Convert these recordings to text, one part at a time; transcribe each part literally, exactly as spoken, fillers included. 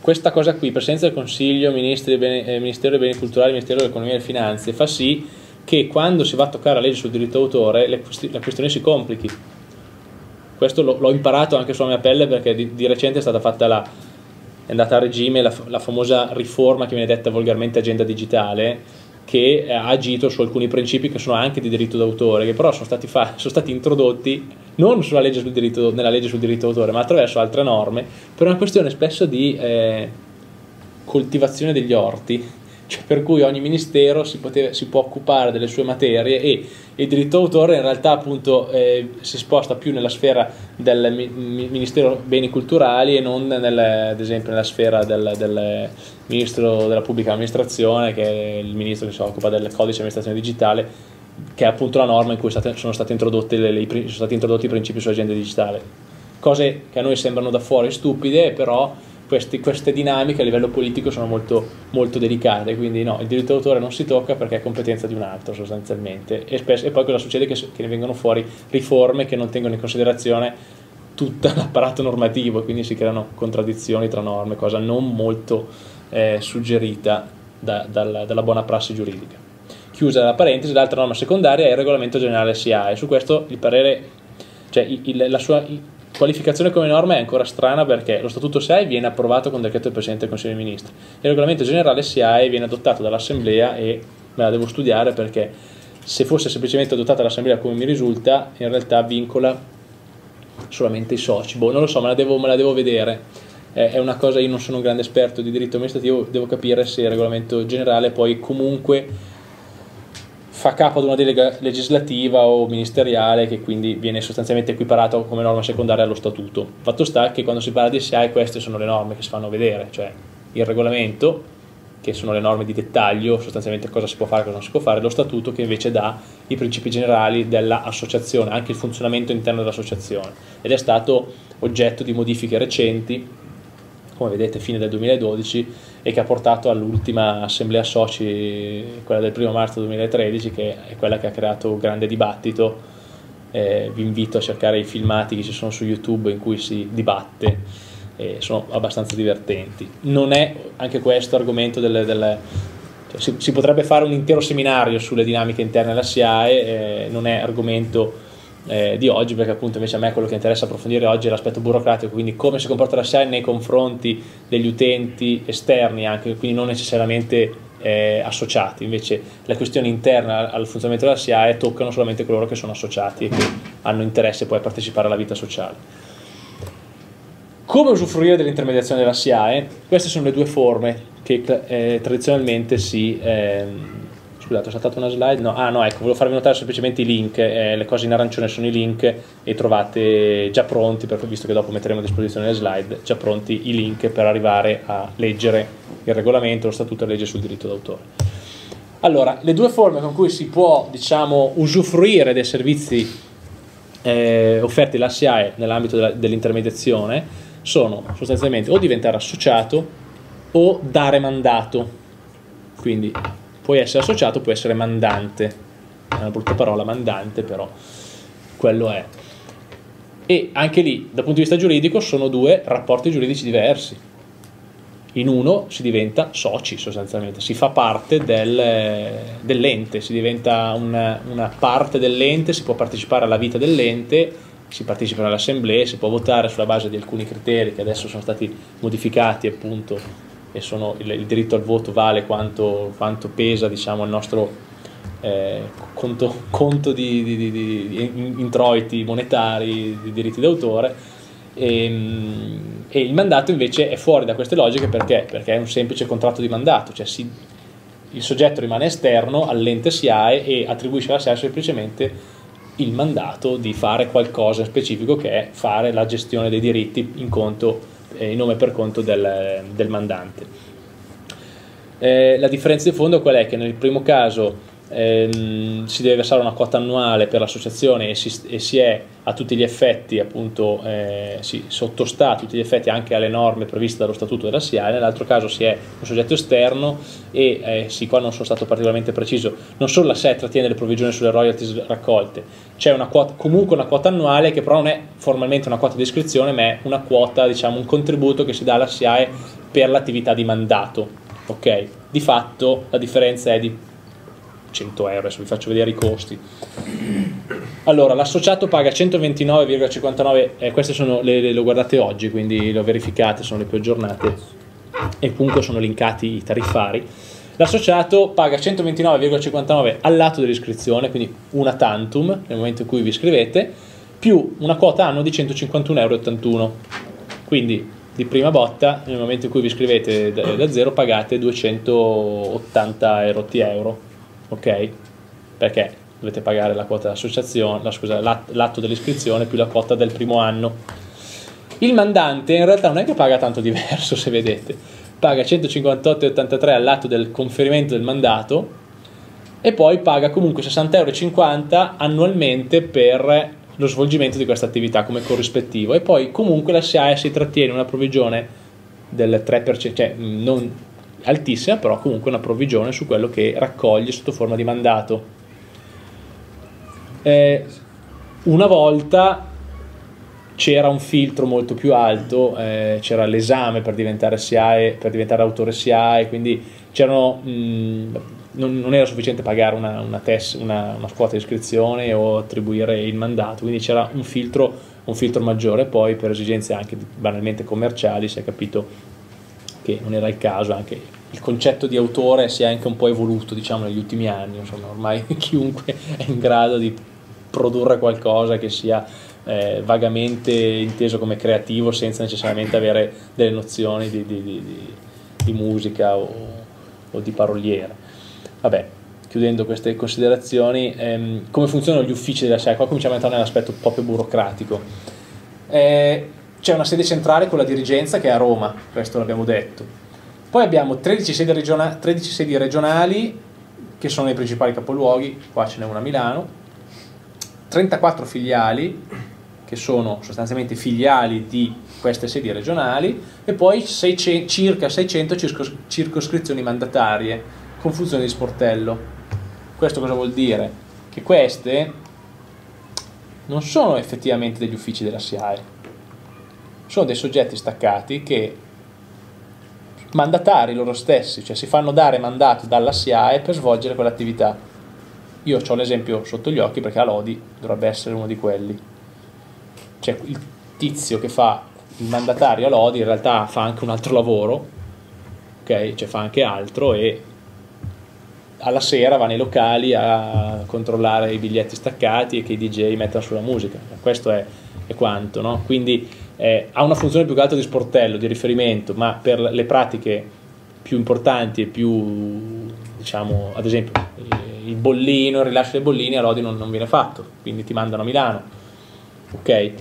questa cosa qui, Presidenza del Consiglio, Ministri dei beni, eh, Ministero dei Beni Culturali, Ministero dell'Economia e delle Finanze, fa sì che quando si va a toccare la legge sul diritto d'autore le, la questione si complichi. Questo l'ho imparato anche sulla mia pelle, perché di, di recente è stata fatta la, è andata a regime la, la famosa riforma che viene detta volgarmente agenda digitale, che ha agito su alcuni principi che sono anche di diritto d'autore, che però sono stati, fa, sono stati introdotti non sulla legge sul diritto, nella legge sul diritto d'autore, ma attraverso altre norme, per una questione spesso di eh, coltivazione degli orti, cioè per cui ogni ministero si, poteva, si può occupare delle sue materie, e il diritto d'autore in realtà appunto eh, si sposta più nella sfera del mi, Ministero Beni Culturali e non nel, ad esempio nella sfera del, del Ministro della Pubblica Amministrazione, che è il ministro che si occupa del codice di amministrazione digitale, che è appunto la norma in cui state, sono, state introdotte le, le, sono stati introdotti i principi sull'agenda digitale. Cose che a noi sembrano da fuori stupide, però Questi, queste dinamiche a livello politico sono molto, molto delicate, quindi no, il diritto d'autore non si tocca perché è competenza di un altro sostanzialmente, e, spesso, e poi cosa succede? Che, che ne vengono fuori riforme che non tengono in considerazione tutto l'apparato normativo, quindi si creano contraddizioni tra norme, cosa non molto eh, suggerita da, dalla, dalla buona prassi giuridica. Chiusa la parentesi, l'altra norma secondaria è il regolamento generale S I A E. Su questo il parere, cioè il, la sua qualificazione come norma è ancora strana, perché lo statuto S I A E viene approvato con decreto del Presidente del Consiglio dei Ministri, il regolamento generale S I A E viene adottato dall'Assemblea, e me la devo studiare, perché se fosse semplicemente adottata dall'Assemblea come mi risulta, in realtà vincola solamente i soci. Boh, non lo so, me la devo, me la devo vedere. È una cosa, io non sono un grande esperto di diritto amministrativo, devo capire se il regolamento generale poi comunque fa capo ad una delega legislativa o ministeriale, che quindi viene sostanzialmente equiparato come norma secondaria allo statuto. Fatto sta che quando si parla di S I A E queste sono le norme che si fanno vedere, cioè il regolamento, che sono le norme di dettaglio, sostanzialmente cosa si può fare e cosa non si può fare, lo statuto che invece dà i principi generali dell'associazione, anche il funzionamento interno dell'associazione, ed è stato oggetto di modifiche recenti, come vedete fine del duemiladodici, e che ha portato all'ultima assemblea soci, quella del primo marzo duemilatredici, che è quella che ha creato un grande dibattito. Eh, vi invito a cercare i filmati che ci sono su YouTube in cui si dibatte, eh, sono abbastanza divertenti. Non è anche questo argomento delle, delle cioè, si, si potrebbe fare un intero seminario sulle dinamiche interne della S I A E, eh, non è argomento Eh, di oggi, perché appunto invece a me quello che interessa approfondire oggi è l'aspetto burocratico, quindi come si comporta la S I A E nei confronti degli utenti esterni, anche, quindi non necessariamente eh, associati. Invece le questioni interne al funzionamento della S I A E toccano solamente coloro che sono associati e che hanno interesse poi a partecipare alla vita sociale. Come usufruire dell'intermediazione della S I A E? Queste sono le due forme che eh, tradizionalmente si eh, Scusate, ho saltato una slide. No, ah no, ecco, volevo farvi notare semplicemente i link. Eh, le cose in arancione sono i link, e trovate già pronti, perché visto che dopo metteremo a disposizione le slide, già pronti i link per arrivare a leggere il regolamento, lo statuto e la legge sul diritto d'autore. Allora, le due forme con cui si può, diciamo, usufruire dei servizi eh, offerti dalla S I A E nell'ambito della, dell'intermediazione sono sostanzialmente o diventare associato o dare mandato. Quindi puoi essere associato, puoi essere mandante, è una brutta parola mandante, però quello è. E anche lì, dal punto di vista giuridico, sono due rapporti giuridici diversi. In uno si diventa soci sostanzialmente, si fa parte del, dell'ente, si diventa una, una parte dell'ente, si può partecipare alla vita dell'ente, si partecipa alle assemblee, si può votare sulla base di alcuni criteri che adesso sono stati modificati, appunto, e sono il, il diritto al voto vale quanto, quanto pesa, diciamo, il nostro eh, conto, conto di, di, di, di introiti monetari, di diritti d'autore, e, e il mandato invece è fuori da queste logiche. Perché? Perché è un semplice contratto di mandato, cioè si, il soggetto rimane esterno all'ente S I A E e attribuisce alla S I A E semplicemente il mandato di fare qualcosa specifico, che è fare la gestione dei diritti in conto, in nome per conto del, del mandante. Eh, la differenza di fondo qual è? Che nel primo caso ehm, si deve versare una quota annuale per l'associazione e si, e si è a tutti gli effetti appunto eh, si sottostà a tutti gli effetti anche alle norme previste dallo statuto della S I A E. Nell'altro caso si è un soggetto esterno e eh, sì, qua non sono stato particolarmente preciso, non solo la S E A E trattiene le provvigioni sulle royalties raccolte, c'è una quota, comunque una quota annuale che però non è formalmente una quota di iscrizione ma è una quota, diciamo un contributo che si dà alla S I A E per l'attività di mandato, ok? Di fatto la differenza è di cento euro, adesso vi faccio vedere i costi. Allora, l'associato paga centoventinove virgola cinquantanove, eh, queste sono le, le, lo guardate oggi, quindi le ho verificate, sono le più aggiornate e comunque sono linkati i tariffari. L'associato paga centoventinove virgola cinquantanove all'atto dell'iscrizione, quindi una tantum nel momento in cui vi iscrivete, più una quota anno di centocinquantuno virgola ottantuno euro. Quindi di prima botta, nel momento in cui vi iscrivete da, da zero, pagate duecentottanta euro, ok? Perché dovete pagare la quota dell'associazione, la, scusa, l'atto dell'iscrizione più la quota del primo anno. Il mandante in realtà non è che paga tanto diverso, se vedete, paga centocinquantotto virgola ottantatré all'atto del conferimento del mandato e poi paga comunque sessanta virgola cinquanta euro annualmente per lo svolgimento di questa attività come corrispettivo, e poi comunque la S I A E si trattiene una provvigione del tre per cento, cioè non altissima, però comunque una provvigione su quello che raccoglie sotto forma di mandato. Eh, una volta c'era un filtro molto più alto, eh, c'era l'esame per diventare S I A E, per diventare autore S I A E, quindi c'erano mh, non, non era sufficiente pagare una, una, tes, una, una quota di iscrizione o attribuire il mandato, quindi c'era un filtro, un filtro maggiore. Poi per esigenze anche banalmente commerciali si è capito che non era il caso, anche il concetto di autore si è anche un po' evoluto, diciamo, negli ultimi anni. Insomma, ormai chiunque è in grado di produrre qualcosa che sia eh, vagamente inteso come creativo senza necessariamente avere delle nozioni di, di, di, di musica o, o di paroliera. Vabbè, chiudendo queste considerazioni, ehm, come funzionano gli uffici della S I A E? Qua cominciamo a entrare nell'aspetto un po' più burocratico. Eh, c'è una sede centrale con la dirigenza che è a Roma, questo l'abbiamo detto. Poi abbiamo tredici sedi, regiona- tredici sedi regionali che sono nei principali capoluoghi, qua ce n'è una a Milano, trentaquattro filiali che sono sostanzialmente filiali di queste sedi regionali e poi seicento, circa seicento circos- circoscrizioni mandatarie con funzione di sportello. Questo cosa vuol dire? Che queste non sono effettivamente degli uffici della S I A E, sono dei soggetti staccati che mandatari loro stessi, cioè si fanno dare mandato dalla S I A E per svolgere quell'attività. Io ho l'esempio sotto gli occhi perché la Lodi dovrebbe essere uno di quelli. Cioè il tizio che fa il mandatario a Lodi in realtà fa anche un altro lavoro, ok? Cioè fa anche altro e alla sera va nei locali a controllare i biglietti staccati e che i D J mettano sulla musica. Questo è, è quanto, no? Quindi eh, ha una funzione più che altro di sportello, di riferimento, ma per le pratiche più importanti e più, diciamo, ad esempio il bollino, il rilascio dei bollini a Lodi non, non viene fatto, quindi ti mandano a Milano, ok?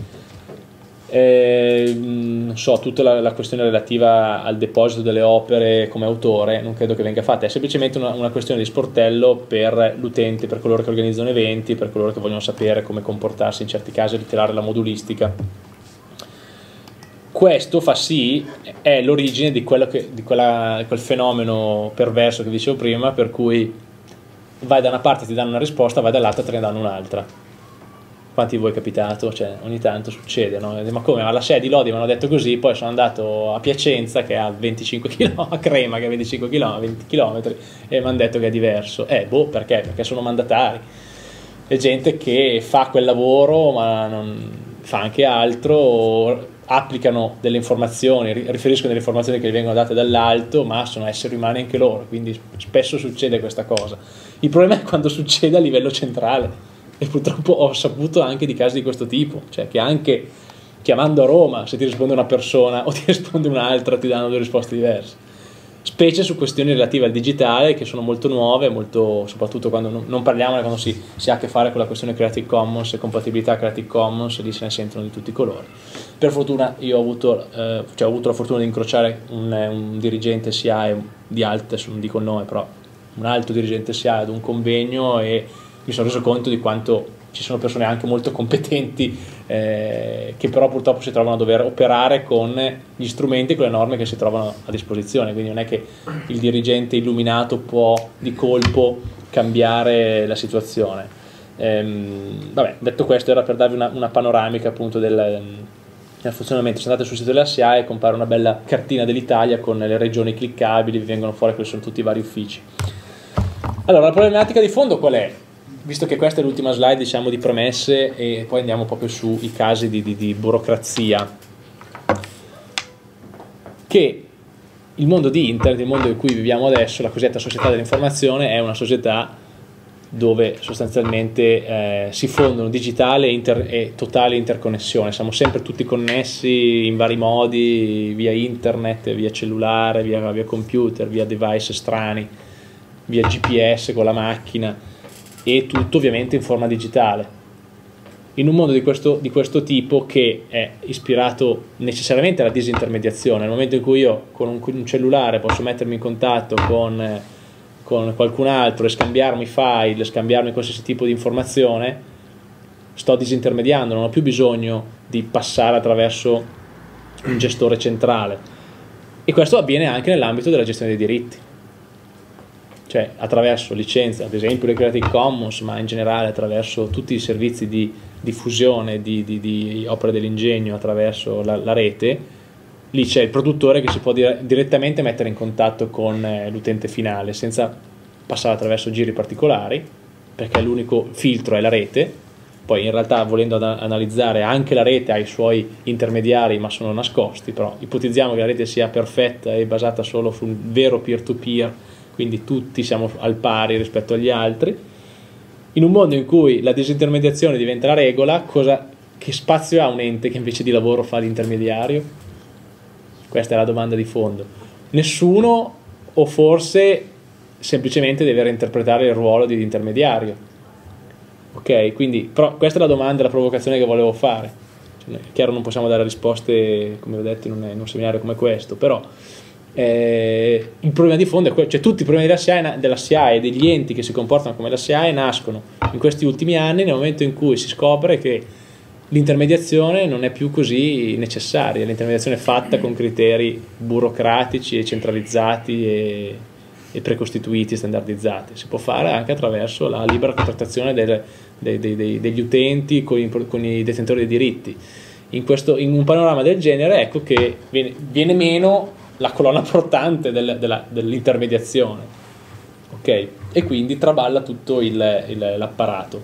Eh, non so, tutta la, la questione relativa al deposito delle opere come autore non credo che venga fatta, è semplicemente una, una questione di sportello per l'utente, per coloro che organizzano eventi, per coloro che vogliono sapere come comportarsi in certi casi, ritirare la modulistica. Questo fa sì, è l'origine di, quello che, di quella, quel fenomeno perverso che dicevo prima, per cui vai da una parte ti danno una risposta, vai dall'altra te ne danno un'altra. Quanti di voi è capitato? Cioè, ogni tanto succede, no? Ma come? Alla sede di Lodi mi hanno detto così, poi sono andato a Piacenza che ha venticinque chilometri, a Crema che ha venticinque chilometri, venti chilometri e mi hanno detto che è diverso. Eh, boh, perché? Perché sono mandatari. È gente che fa quel lavoro ma non fa anche altro, applicano delle informazioni, riferiscono delle informazioni che gli vengono date dall'alto, ma sono esseri umani anche loro, quindi spesso succede questa cosa. Il problema è quando succede a livello centrale. E purtroppo ho saputo anche di casi di questo tipo, cioè che anche chiamando a Roma, se ti risponde una persona o ti risponde un'altra, ti danno due risposte diverse, specie su questioni relative al digitale che sono molto nuove, molto, soprattutto quando non, non parliamo quando si, si ha a che fare con la questione Creative Commons e compatibilità Creative Commons, lì se ne sentono di tutti i colori. Per fortuna io ho avuto, eh, cioè ho avuto la fortuna di incrociare un, un dirigente S I A E di alto, adesso non dico il nome, però un alto dirigente S I A E ad un convegno e mi sono reso conto di quanto ci sono persone anche molto competenti eh, che però purtroppo si trovano a dover operare con gli strumenti, con le norme che si trovano a disposizione, quindi non è che il dirigente illuminato può di colpo cambiare la situazione. Ehm, vabbè, detto questo, era per darvi una, una panoramica appunto del, del funzionamento. Se andate sul sito della S I A E compare una bella cartina dell'Italia con le regioni cliccabili, vi vengono fuori quali sono tutti i vari uffici. Allora, la problematica di fondo qual è? Visto che questa è l'ultima slide, diciamo, di premesse, e poi andiamo proprio sui casi di, di, di burocrazia, che il mondo di internet, il mondo in cui viviamo adesso, la cosiddetta società dell'informazione, è una società dove sostanzialmente eh, si fondono digitale e, inter e totale interconnessione, siamo sempre tutti connessi in vari modi, via internet, via cellulare, via, via computer, via device strani, via G P S con la macchina, e tutto ovviamente in forma digitale. In un mondo di questo, di questo tipo, che è ispirato necessariamente alla disintermediazione, nel momento in cui io con un, un cellulare posso mettermi in contatto con, eh, con qualcun altro e scambiarmi file, scambiarmi qualsiasi tipo di informazione, sto disintermediando, non ho più bisogno di passare attraverso un gestore centrale. E questo avviene anche nell'ambito della gestione dei diritti, cioè attraverso licenze, ad esempio le Creative Commons, ma in generale attraverso tutti i servizi di diffusione di, di, di opere dell'ingegno attraverso la, la rete. Lì c'è il produttore che si può dire, direttamente mettere in contatto con eh, l'utente finale senza passare attraverso giri particolari, perché l'unico filtro è la rete. Poi in realtà, volendo analizzare, anche la rete ha i suoi intermediari, ma sono nascosti. Però ipotizziamo che la rete sia perfetta e basata solo su un vero peer-to-peer, quindi tutti siamo al pari rispetto agli altri. In un mondo in cui la disintermediazione diventa la regola, cosa, che spazio ha un ente che invece di lavoro fa l'intermediario? Questa è la domanda di fondo. Nessuno, o forse semplicemente deve reinterpretare il ruolo di intermediario. Ok, quindi però questa è la domanda, la provocazione che volevo fare. Cioè, è chiaro, non possiamo dare risposte, come ho detto, in un, in un seminario come questo, però Eh, il problema di fondo è quello, cioè tutti i problemi della S I A E, della S I A E e degli enti che si comportano come la S I A E nascono in questi ultimi anni, nel momento in cui si scopre che l'intermediazione non è più così necessaria, l'intermediazione è fatta con criteri burocratici e centralizzati e, e precostituiti e standardizzati. Si può fare anche attraverso la libera contrattazione del, dei, dei, dei, degli utenti con i, con i detentori dei diritti. In, questo, in un panorama del genere, ecco che viene, viene meno la colonna portante del, della, dell'intermediazione, ok? E quindi traballa tutto l'apparato.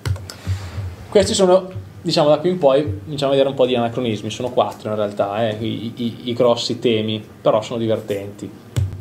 Questi sono, diciamo, da qui in poi cominciamo a vedere un po' di anacronismi, sono quattro in realtà, eh, i, i, i grossi temi, però sono divertenti.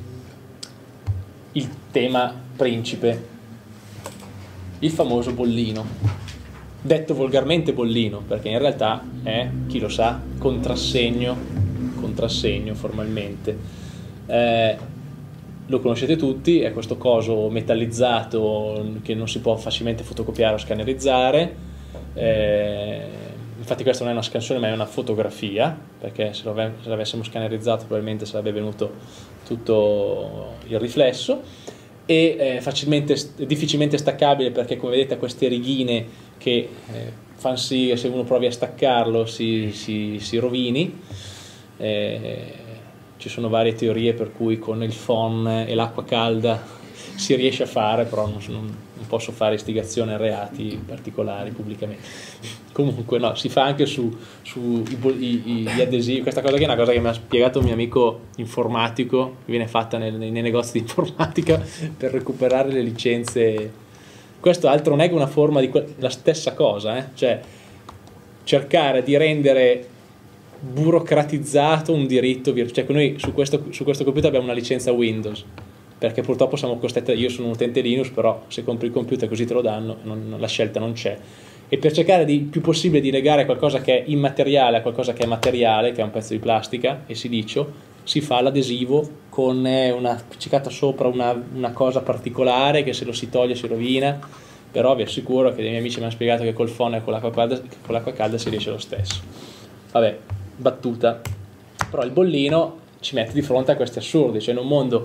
Il tema principe, il famoso bollino, detto volgarmente bollino, perché in realtà è, chi lo sa, contrassegno contrassegno formalmente. Eh, lo conoscete tutti, è questo coso metallizzato che non si può facilmente fotocopiare o scannerizzare. Eh, infatti questa non è una scansione, ma è una fotografia, perché se l'avessimo scannerizzato probabilmente sarebbe venuto tutto il riflesso, e eh, facilmente, difficilmente staccabile, perché come vedete ha queste righine che eh, fanno sì che se uno provi a staccarlo si, si, si rovini. Eh, ci sono varie teorie per cui con il phon e l'acqua calda si riesce a fare, però non, non, non posso fare istigazione a reati particolari pubblicamente. Comunque no, si fa anche su, su i, i, gli adesivi. Questa cosa che è una cosa che mi ha spiegato un mio amico informatico, che viene fatta nel, nei, nei negozi di informatica per recuperare le licenze. Questo altro non è che una forma di la stessa cosa, eh? Cioè cercare di rendere burocratizzato un diritto virtuale. Cioè, noi su questo, su questo computer abbiamo una licenza Windows, perché purtroppo siamo costretti, io sono un utente Linux, però se compri il computer così te lo danno, non, la scelta non c'è, e per cercare di più possibile di legare qualcosa che è immateriale a qualcosa che è materiale, che è un pezzo di plastica e silicio, si fa l'adesivo con una appiccicata sopra una, una cosa particolare che se lo si toglie si rovina. Però vi assicuro che dei miei amici mi hanno spiegato che col phon e con l'acqua calda, con l'acqua calda si riesce lo stesso. Vabbè, battuta. Però il bollino ci mette di fronte a questi assurdi, cioè in un mondo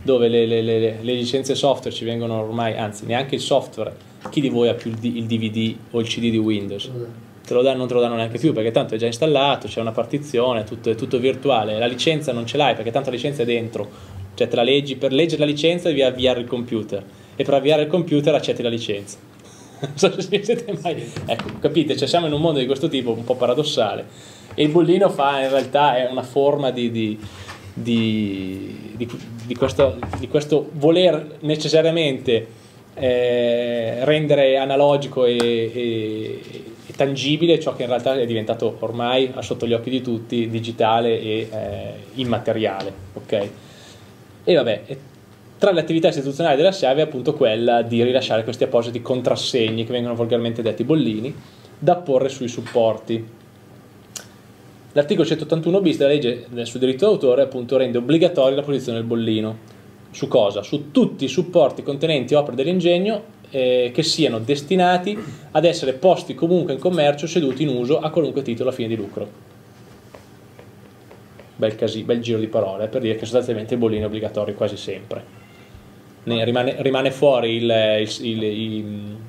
dove le, le, le, le licenze software ci vengono ormai, anzi neanche il software, chi di voi ha più il, D, il D V D o il C D di Windows? Te lo danno, non te lo danno neanche più, perché tanto è già installato, c'è una partizione, tutto, è tutto virtuale. La licenza non ce l'hai, perché tanto la licenza è dentro, cioè te la leggi, per leggere la licenza devi avviare il computer, e per avviare il computer accetti la licenza. Non so se siete mai... Ecco, capite, cioè siamo in un mondo di questo tipo un po' paradossale, e il bollino fa, in realtà è una forma di, di, di, di, di, questo, di questo voler necessariamente eh, rendere analogico e, e, e tangibile ciò che in realtà è diventato ormai sotto gli occhi di tutti digitale e eh, immateriale, ok? E vabbè, tra le attività istituzionali della SIAE è appunto quella di rilasciare questi appositi contrassegni, che vengono volgarmente detti bollini, da porre sui supporti. L'articolo centottantuno bis della legge sul diritto d'autore appunto rende obbligatoria la posizione del bollino. Su cosa? Su tutti i supporti contenenti opere dell'ingegno eh, che siano destinati ad essere posti comunque in commercio, ceduti in uso a qualunque titolo a fine di lucro. Bel, casi, bel giro di parole per dire che sostanzialmente il bollino è obbligatorio quasi sempre. Ne rimane, rimane fuori il, il, il, i,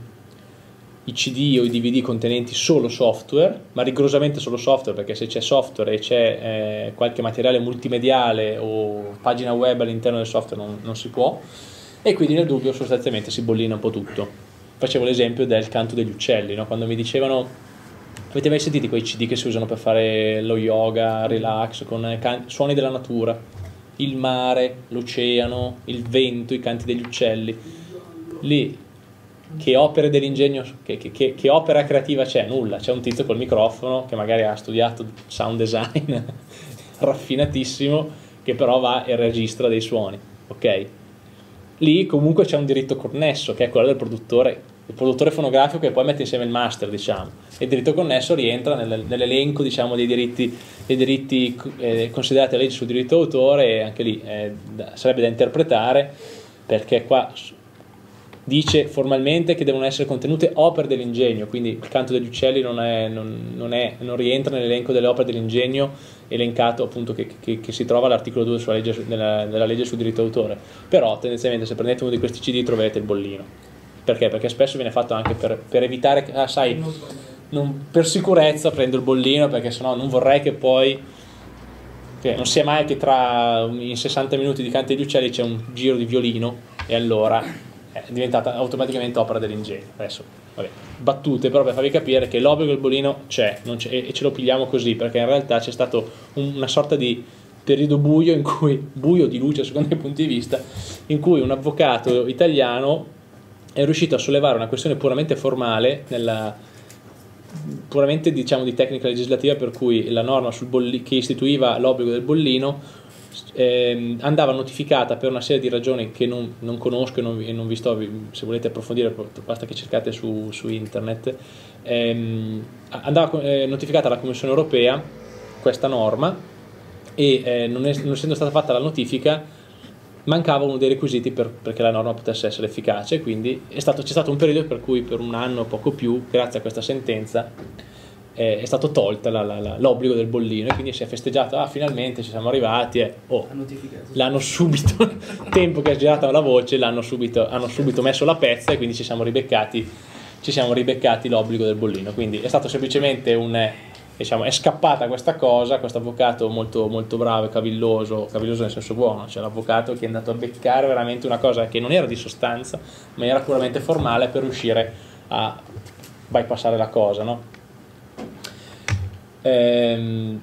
i C D o i D V D contenenti solo software, ma rigorosamente solo software, perché se c'è software e c'è eh, qualche materiale multimediale o pagina web all'interno del software non, non si può, e quindi nel dubbio sostanzialmente si bollina un po' tutto. Facevo l'esempio del canto degli uccelli, no? Quando mi dicevano: avete mai sentito quei C D che si usano per fare lo yoga, relax, con suoni della natura? Il mare, l'oceano, il vento, i canti degli uccelli. Lì, che opere dell'ingegno, che, che, che opera creativa c'è? Nulla. C'è un tizio col microfono che magari ha studiato sound design raffinatissimo, che però va e registra dei suoni, ok? Lì comunque c'è un diritto connesso, che è quello del produttore, il produttore fonografico, che poi mette insieme il master, diciamo, e il diritto connesso rientra nel, nell'elenco, diciamo, dei diritti, dei diritti eh, considerati a legge sul diritto d'autore, e anche lì eh, da, sarebbe da interpretare, perché qua dice formalmente che devono essere contenute opere dell'ingegno, quindi il canto degli uccelli non, è, non, non, è, non rientra nell'elenco delle opere dell'ingegno elencato appunto che, che, che si trova all'articolo due sulla legge, della, della legge sul diritto d'autore. Però tendenzialmente se prendete uno di questi C D troverete il bollino. Perché? Perché spesso viene fatto anche per, per evitare che, ah, sai, non, per sicurezza prendo il bollino, perché sennò non vorrei che poi, che non sia mai che tra in sessanta minuti di canto degli uccelli c'è un giro di violino e allora è diventata automaticamente opera dell'ingegno. Adesso, vabbè, battute, però per farvi capire che l'obbligo del bollino c'è, non c'è, e ce lo pigliamo così, perché in realtà c'è stato un, una sorta di periodo buio, in cui, buio di luce secondo i punti di vista, in cui un avvocato italiano è riuscito a sollevare una questione puramente formale, nella, puramente diciamo di tecnica legislativa, per cui la norma sul bolli, che istituiva l'obbligo del bollino eh, andava notificata per una serie di ragioni che non, non conosco e non, e non vi sto, se volete approfondire basta che cercate su, su internet, ehm, andava eh, notificata alla Commissione Europea questa norma, e eh, non, è, non essendo stata fatta la notifica mancava uno dei requisiti per, perché la norma potesse essere efficace, quindi è stato, c'è stato un periodo per cui per un anno o poco più, grazie a questa sentenza, eh, è stato tolta la, la, la, l'obbligo del bollino, e quindi si è festeggiato, ah finalmente ci siamo arrivati, e oh, l'hanno subito, tempo che è girata la voce, l'hanno subito, hanno subito messo la pezza, e quindi ci siamo ribeccati, ci siamo ribeccati l'obbligo del bollino. Quindi è stato semplicemente un... diciamo, è scappata questa cosa, questo avvocato molto, molto bravo e cavilloso, cavilloso nel senso buono, cioè l'avvocato che è andato a beccare veramente una cosa che non era di sostanza, ma era puramente formale, per riuscire a bypassare la cosa, no? Ehm,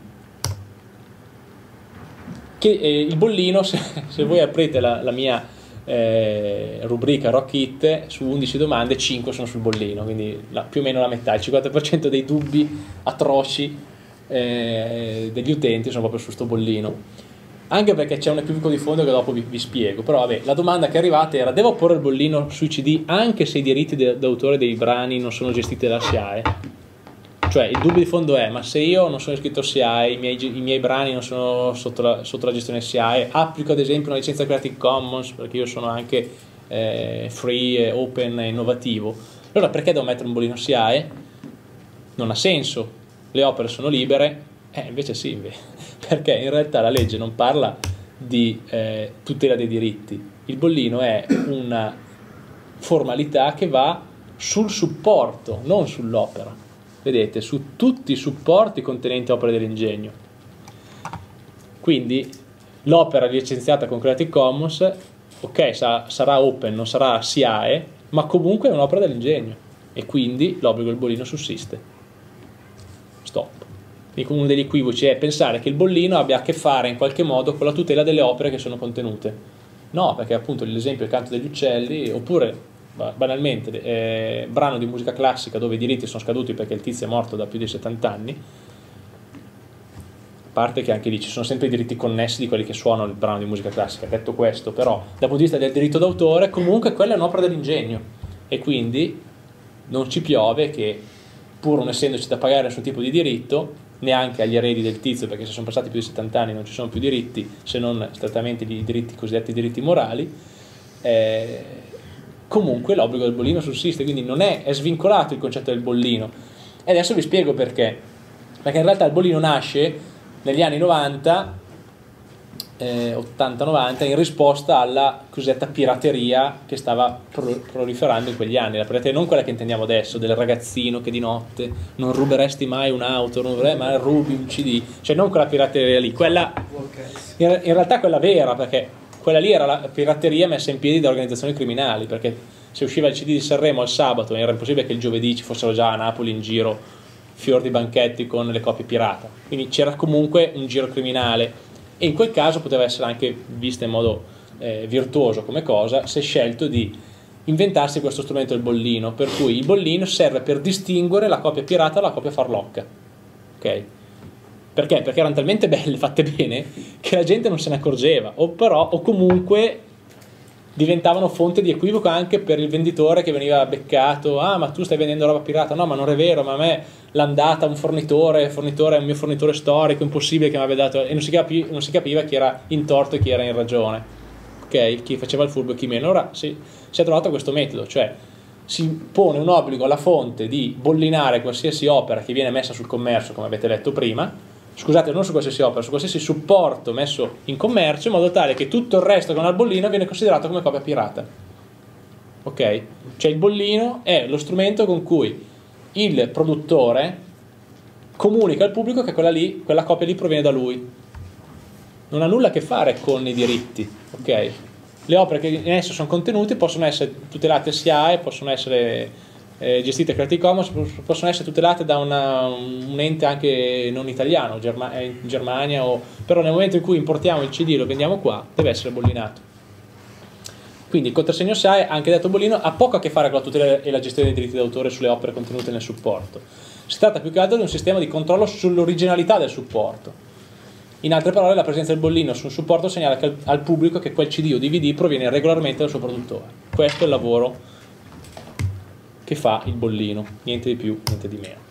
che, eh, il bollino, se, se voi aprite la, la mia eh, rubrica Rock It, su undici domande cinque sono sul bollino, quindi la, più o meno la metà, il cinquanta per cento dei dubbi atroci eh, degli utenti sono proprio su sto bollino, anche perché c'è un equivoco di fondo che dopo vi, vi spiego. Però vabbè, la domanda che è arrivata era: devo porre il bollino sui C D anche se i diritti d'autore dei brani non sono gestiti dalla SIAE? Cioè il dubbio di fondo è: ma se io non sono iscritto a SIAE, i miei, i miei brani non sono sotto la, sotto la gestione SIAE, applico ad esempio una licenza Creative Commons, perché io sono anche eh, free, open e innovativo, allora perché devo mettere un bollino SIAE? Non ha senso, le opere sono libere. Eh, invece sì, invece, perché in realtà la legge non parla di eh, tutela dei diritti. Il bollino è una formalità che va sul supporto, non sull'opera. Vedete, su tutti i supporti contenenti opere dell'ingegno. Quindi l'opera licenziata con Creative Commons, ok, sa, sarà open, non sarà S I A E, ma comunque è un'opera dell'ingegno e quindi l'obbligo del bollino sussiste. Stop. Quindi uno degli equivoci è pensare che il bollino abbia a che fare in qualche modo con la tutela delle opere che sono contenute. No, perché appunto l'esempio è il canto degli uccelli, oppure banalmente eh, brano di musica classica dove i diritti sono scaduti perché il tizio è morto da più di settanta anni, a parte che anche lì ci sono sempre i diritti connessi di quelli che suonano il brano di musica classica. Detto questo, però dal punto di vista del diritto d'autore comunque quella è un'opera dell'ingegno e quindi non ci piove che, pur non essendoci da pagare nessun tipo di diritto neanche agli eredi del tizio, perché se sono passati più di settanta anni non ci sono più diritti se non strettamente i diritti cosiddetti diritti morali, eh, comunque l'obbligo del bollino sussiste, quindi non è, è svincolato il concetto del bollino. E adesso vi spiego perché. Perché in realtà il bollino nasce negli anni novanta, eh, ottanta novanta, in risposta alla cosiddetta pirateria che stava pro proliferando in quegli anni. La pirateria non quella che intendiamo adesso, del ragazzino che di notte non ruberesti mai un'auto, non ruberai, ma rubi un C D, cioè non quella pirateria lì, quella in, in realtà quella vera, perché quella lì era la pirateria messa in piedi da organizzazioni criminali, perché se usciva il C D di Sanremo al sabato era impossibile che il giovedì ci fossero già a Napoli in giro fior di banchetti con le copie pirata, quindi c'era comunque un giro criminale e in quel caso poteva essere anche vista in modo eh, virtuoso come cosa se scelto di inventarsi questo strumento del bollino, per cui il bollino serve per distinguere la copia pirata dalla copia farlocca, ok? Perché? Perché erano talmente belle, fatte bene, che la gente non se ne accorgeva, o però, o comunque diventavano fonte di equivoco anche per il venditore che veniva beccato. Ah, ma tu stai vendendo roba pirata? No, ma non è vero, ma a me l'ha data un fornitore, il fornitore è un mio fornitore storico, è impossibile che mi abbia dato, e non si, capi, non si capiva chi era in torto e chi era in ragione, ok? Chi faceva il furbo e chi meno. Allora si, si è trovato questo metodo, cioè si pone un obbligo alla fonte di bollinare qualsiasi opera che viene messa sul commercio, come avete letto prima, scusate, non su qualsiasi opera, su qualsiasi supporto messo in commercio, in modo tale che tutto il resto che non ha il bollino viene considerato come copia pirata, ok? Cioè il bollino è lo strumento con cui il produttore comunica al pubblico che quella lì, quella copia lì proviene da lui, non ha nulla a che fare con i diritti, ok? Le opere che in esso sono contenute possono essere tutelate S I A E, possono essere Eh, gestite Creative Commons, possono essere tutelate da una, un ente anche non italiano, Germa in Germania, o, però nel momento in cui importiamo il C D e lo vendiamo qua deve essere bollinato. Quindi il contrassegno S I A E, anche detto bollino, ha poco a che fare con la tutela e la gestione dei diritti d'autore sulle opere contenute nel supporto. Si tratta più che altro di un sistema di controllo sull'originalità del supporto. In altre parole, la presenza del bollino su un supporto segnala che al, al pubblico che quel C D o D V D proviene regolarmente dal suo produttore. Questo è il lavoro che fa il bollino, niente di più, niente di meno.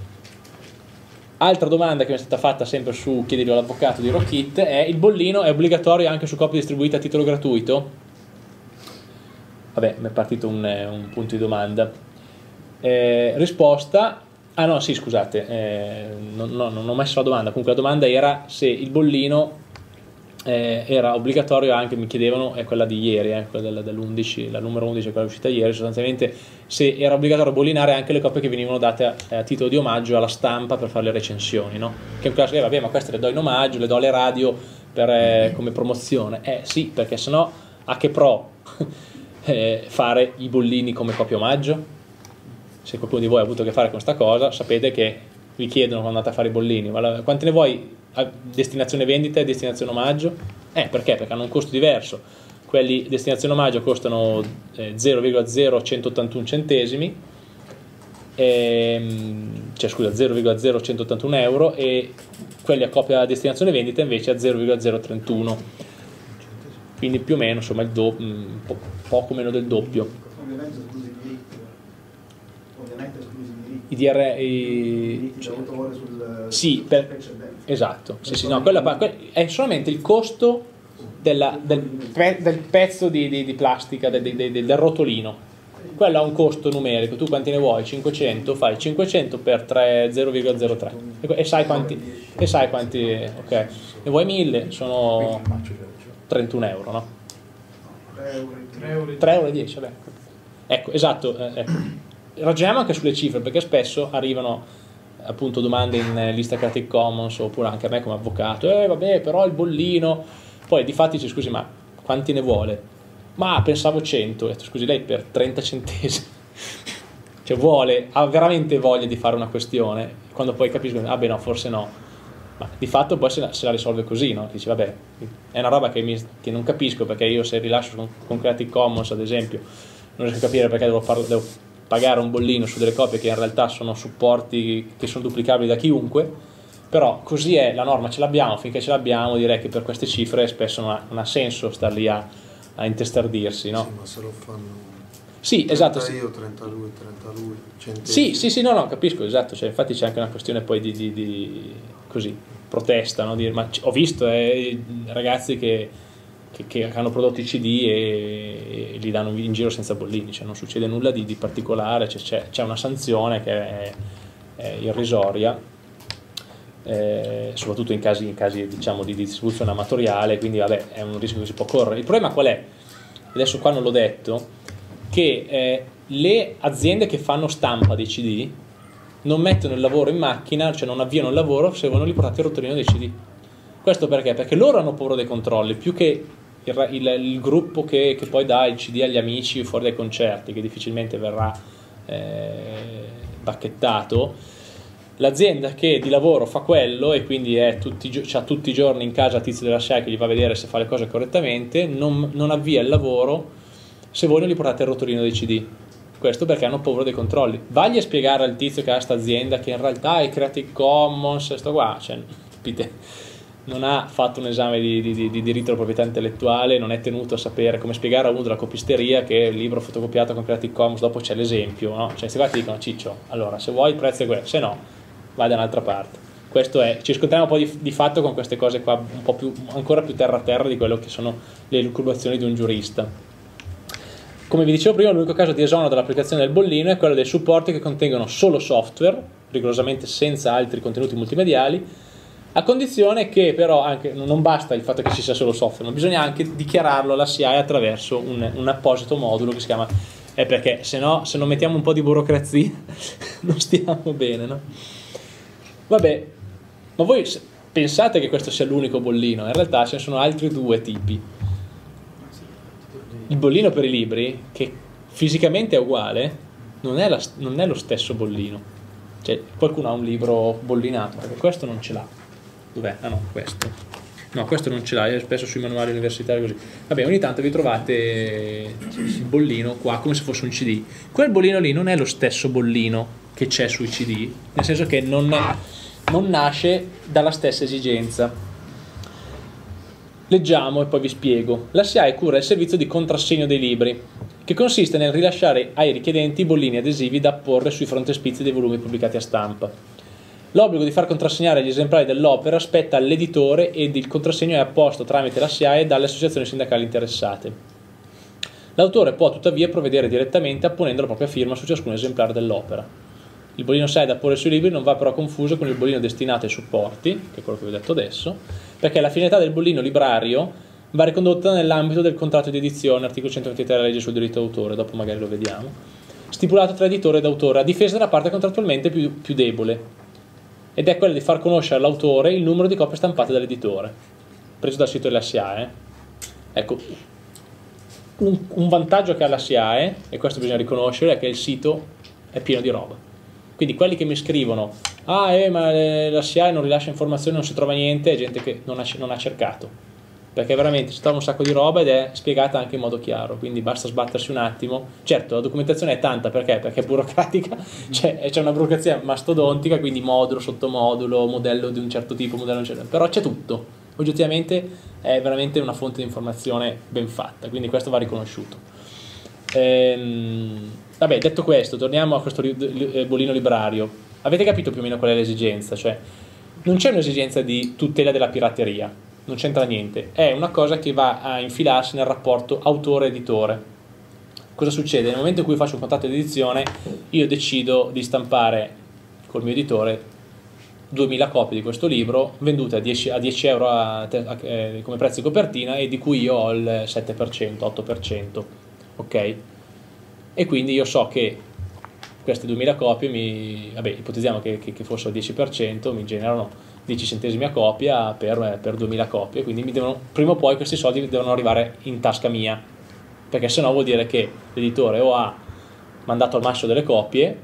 Altra domanda che mi è stata fatta sempre su Chiedilo all'avvocato di Rockit è: il bollino è obbligatorio anche su copie distribuite a titolo gratuito? Vabbè, mi è partito un, un punto di domanda. Eh, risposta: ah no, sì, scusate, eh, non, no, non ho messo la domanda, comunque la domanda era se il bollino Eh, era obbligatorio anche, mi chiedevano, è quella di ieri, eh, quella dell'undici, la numero undici, quella uscita ieri, sostanzialmente se era obbligatorio bollinare anche le copie che venivano date a, a titolo di omaggio alla stampa per fare le recensioni, no? Che in caso, eh, vabbè, ma queste le do in omaggio, le do alle radio per, eh, come promozione. Eh sì, perché sennò a che pro eh, fare i bollini come copia omaggio? Se qualcuno di voi ha avuto a che fare con questa cosa, sapete che vi chiedono quando andate a fare i bollini, ma la, quanti ne vuoi a destinazione vendita e destinazione omaggio? Eh, perché? Perché hanno un costo diverso. Quelli destinazione omaggio costano eh, zero virgola zero centottantuno centesimi, ehm, cioè scusa, zero virgola zero centottantuno euro, e quelli a copia destinazione vendita invece a zero virgola zero trentuno, quindi più o meno, insomma, il do, mh, po poco meno del doppio. Ovviamente esclusi i diritti, ovviamente esclusi i diritti. I D R I, I diritti d'autore sul, sì, sul per, eccellenza. esatto, sì, sì, no, quella, è solamente il costo della, del, pe, del pezzo di, di, di plastica, del, del, del rotolino. Quello ha un costo numerico, tu quanti ne vuoi? cinquecento, fai cinquecento per tre, zero virgola zero tre, e sai quanti, e sai quanti, ok, ne vuoi mille, sono trentuno euro, no? tre euro. tre euro e dieci, vabbè. Ecco, esatto, eh, ecco. Ragioniamo anche sulle cifre, perché spesso arrivano appunto domande in lista Creative Commons, oppure anche a me come avvocato, eh vabbè, però il bollino, poi di fatti dice, scusi, ma quanti ne vuole? Ma pensavo cento. Ho detto, scusi, lei per trenta centesimi cioè vuole, ha veramente voglia di fare una questione, quando poi capisco, ah beh no, forse no, ma di fatto poi se la, se la risolve così, no? Dici vabbè, è una roba che, mi, che non capisco, perché io se rilascio con, con Creative Commons ad esempio non riesco a capire perché devo, par- devo pagare un bollino su delle copie che in realtà sono supporti che sono duplicabili da chiunque. Però così è, la norma ce l'abbiamo, finché ce l'abbiamo direi che per queste cifre spesso non ha, non ha senso star lì a, a intestardirsi, no? Sì, ma se lo fanno sì, esatto, sì. io, trenta lui, trenta lui, cento. Sì, sì, sì, no, no, capisco, esatto, cioè, infatti c'è anche una questione poi di, di, di così, protesta, no? Dire, ma c- ho visto eh, ragazzi che, che, che hanno prodotto i C D e, e li danno in giro senza bollini, cioè non succede nulla di, di particolare, cioè, c'è, c'è una sanzione che è, è irrisoria, eh, soprattutto in casi, in casi diciamo, di distribuzione amatoriale, quindi vabbè, è un rischio che si può correre. Il problema qual è? Adesso qua non l'ho detto, che eh, le aziende che fanno stampa dei C D non mettono il lavoro in macchina, cioè non avviano il lavoro se voi non li portate il rotolino dei C D. Questo perché? Perché loro hanno paura dei controlli, più che il, il, il gruppo che, che poi dà il C D agli amici fuori dai concerti, che difficilmente verrà eh, bacchettato. L'azienda che di lavoro fa quello e quindi è tutti, c'ha tutti i giorni in casa Tizio della S C I A che gli va a vedere se fa le cose correttamente, non, non avvia il lavoro se voi non gli portate il rotolino dei C D. Questo perché hanno paura dei controlli. Vagli a spiegare al tizio che ha questa azienda che in realtà è Creative Commons, sto qua, cioè, capite, non ha fatto un esame di, di, di diritto alla proprietà intellettuale, non è tenuto a sapere come spiegare a uno della copisteria che il libro fotocopiato con Creative Commons, dopo c'è l'esempio, no? Cioè, se qua ti dicono, Ciccio, allora, se vuoi il prezzo è questo, se no, vai da un'altra parte. Questo è, ci scontriamo un po' di, di fatto con queste cose qua, un po' più, ancora più terra a terra di quello che sono le elucubrazioni di un giurista. Come vi dicevo prima, l'unico caso di esonero dall'applicazione del bollino è quello dei supporti che contengono solo software, rigorosamente senza altri contenuti multimediali, a condizione che però anche non basta il fatto che ci sia solo software, ma bisogna anche dichiararlo alla S I A E attraverso un, un apposito modulo che si chiama, è perché se no, se non mettiamo un po' di burocrazia non stiamo bene, no? Vabbè, ma voi pensate che questo sia l'unico bollino? In realtà ce ne sono altri due tipi. Il bollino per i libri, che fisicamente è uguale, non è, la, non è lo stesso bollino. Cioè, qualcuno ha un libro bollinato, perché questo non ce l'ha. Dov'è? Ah no, questo. No, questo non ce l'ha, è spesso sui manuali universitari così. Vabbè, ogni tanto vi trovate il bollino qua, come se fosse un C D. Quel bollino lì non è lo stesso bollino che c'è sui C D, nel senso che non, non nasce dalla stessa esigenza. Leggiamo e poi vi spiego. La S I A E cura il servizio di contrassegno dei libri, che consiste nel rilasciare ai richiedenti i bollini adesivi da apporre sui frontespizi dei volumi pubblicati a stampa. L'obbligo di far contrassegnare gli esemplari dell'opera spetta all'editore ed il contrassegno è apposto tramite la S I A E dalle associazioni sindacali interessate. L'autore può tuttavia provvedere direttamente apponendo la propria firma su ciascun esemplare dell'opera. Il bollino S I A E da apporre sui libri non va però confuso con il bollino destinato ai supporti, che è quello che vi ho detto adesso, perché la finalità del bollino librario va ricondotta nell'ambito del contratto di edizione, articolo centoventitré della legge sul diritto d'autore, dopo magari lo vediamo, stipulato tra editore ed autore, a difesa della parte contrattualmente più, più debole, ed è quella di far conoscere all'autore il numero di copie stampate dall'editore, preso dal sito della S I A E. Ecco, un, un vantaggio che ha la S I A E, e questo bisogna riconoscere, è che il sito è pieno di roba. Quindi quelli che mi scrivono, ah eh, ma la S I A E non rilascia informazioni, non si trova niente, è gente che non ha, non ha cercato, perché veramente si trova un sacco di roba ed è spiegata anche in modo chiaro, quindi basta sbattersi un attimo. Certo, la documentazione è tanta, perché? Perché è burocratica, c'è, c'è una burocrazia mastodontica, quindi modulo, sottomodulo, modello di un certo tipo, modello di un certo, però c'è tutto, oggettivamente è veramente una fonte di informazione ben fatta, quindi questo va riconosciuto. Ehm, vabbè, detto questo, torniamo a questo bollino librario. Avete capito più o meno qual è l'esigenza? Cioè, non c'è un'esigenza di tutela della pirateria, non c'entra niente, è una cosa che va a infilarsi nel rapporto autore-editore. Cosa succede? Nel momento in cui faccio un contratto di edizione, io decido di stampare col mio editore duemila copie di questo libro vendute a dieci, a dieci euro a, a, eh, come prezzo di copertina, e di cui io ho il sette per cento, otto per cento, ok? E quindi io so che queste duemila copie, mi, vabbè, ipotizziamo che, che, che fossero il dieci per cento, mi generano dieci centesimi a copia per, per duemila copie, quindi mi devono, prima o poi questi soldi devono arrivare in tasca mia, perché sennò vuol dire che l'editore o ha mandato al massimo delle copie,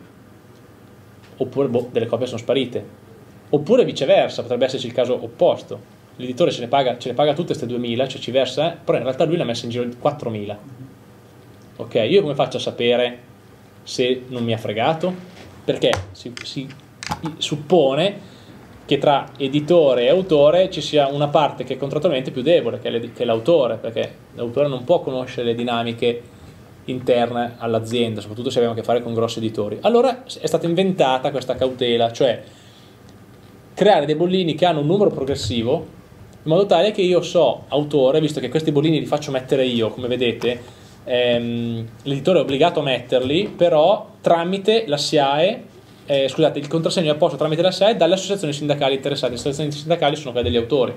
oppure boh, delle copie sono sparite, oppure viceversa, potrebbe esserci il caso opposto, l'editore ce ne paga, ce ne paga tutte queste duemila, cioè ci versa, eh, però in realtà lui ne ha messo in giro quattromila. Ok, io come faccio a sapere se non mi ha fregato? Perché si, si suppone che tra editore e autore ci sia una parte che è contrattualmente più debole, che è l'autore, perché l'autore non può conoscere le dinamiche interne all'azienda, soprattutto se abbiamo a che fare con grossi editori. Allora è stata inventata questa cautela, cioè creare dei bollini che hanno un numero progressivo, in modo tale che io so, autore, visto che questi bollini li faccio mettere io, come vedete, ehm, l'editore è obbligato a metterli, però tramite la S I A E, eh, scusate, il contrassegno è apposto tramite la S I A E dalle associazioni sindacali interessate. Le associazioni sindacali sono quelle degli autori.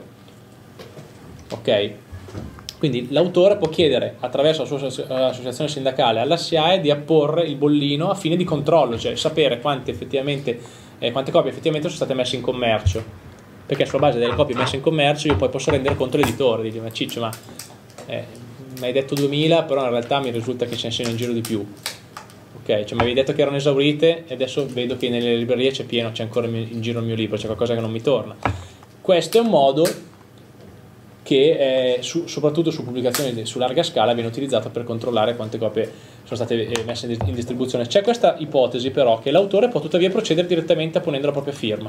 Ok? Quindi l'autore può chiedere attraverso la sua associazione sindacale alla S I A E di apporre il bollino a fine di controllo, cioè sapere quante, effettivamente, eh, quante copie effettivamente sono state messe in commercio, perché sulla base delle copie messe in commercio io poi posso rendere conto all'editore, dice: ma Ciccio, ma eh, mi hai detto duemila, però in realtà mi risulta che ce ne siano in giro di più. Ok, cioè mi avevi detto che erano esaurite e adesso vedo che nelle librerie c'è pieno, c'è ancora in giro il mio libro, c'è qualcosa che non mi torna. Questo è un modo che eh, su, soprattutto su pubblicazioni su larga scala viene utilizzato per controllare quante copie sono state eh, messe in, in distribuzione. C'è questa ipotesi però che l'autore può tuttavia procedere direttamente apponendo la propria firma.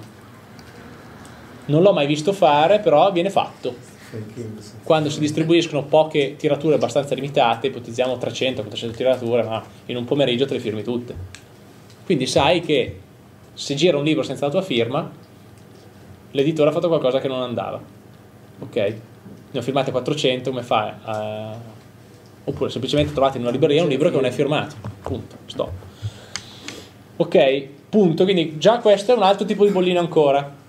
Non l'ho mai visto fare, però viene fatto. Quando si distribuiscono poche tirature abbastanza limitate, ipotizziamo trecento quattrocento tirature, ma in un pomeriggio te le firmi tutte. Quindi sai che se gira un libro senza la tua firma, l'editore ha fatto qualcosa che non andava. Ok? Ne ho firmate quattrocento, come fai? Uh, oppure semplicemente trovate in una libreria un libro che non è firmato. Punto. Stop. Ok, punto. Quindi già questo è un altro tipo di bollino ancora.